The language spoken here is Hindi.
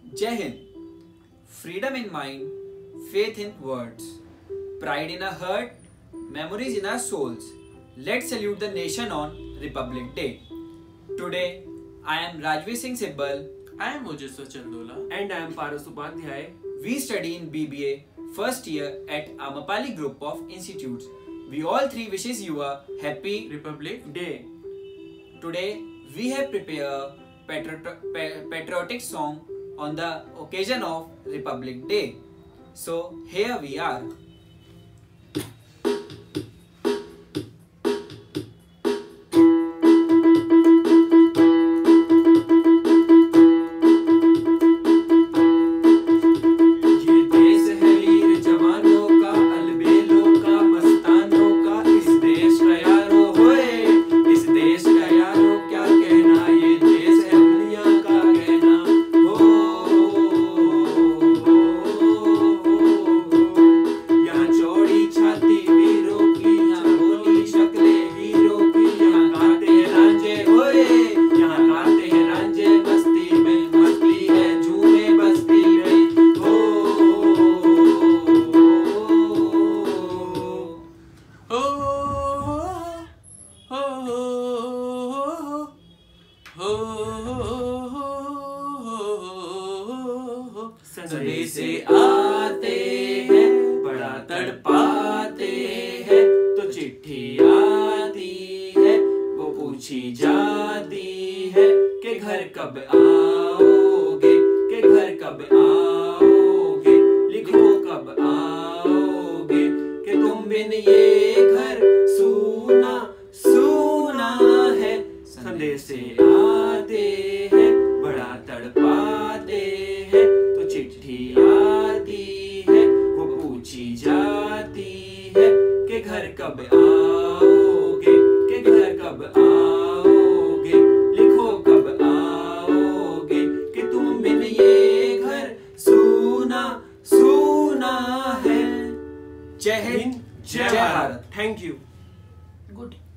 Jai Hind. Freedom in mind, faith in words, pride in our heart, memories in our souls. Let's salute the nation on Republic Day. Today, I am Rajveer Singh Sibbal. I am Oajasva and I am Paras Upadhyay. We study in BBA first year at Amrapali group of institutes. We all three wishes you a happy Republic Day. Today, we have prepared a patriotic song on the occasion of Republic Day. So, here we are. संदेश से आते हैं, बड़ा तड़पाते हैं, तो चिट्ठी आती है, वो पूछी जाती है कि घर कब आओगे, कि घर कब आओगे, लिखो कब आओगे, कि तुम बिन ये घर सूना सूना है। संदेश से आते हैं, बड़ा तड़पाते हैं, तो चिट्ठी आती है, वो पूछी जाती है कि घर कब आओगे, कि घर कब आओगे, लिखो कब आओगे, कि तुम बिन ये घर सूना सूना है। जय हिंद, जय भारत। Thank you. गुड।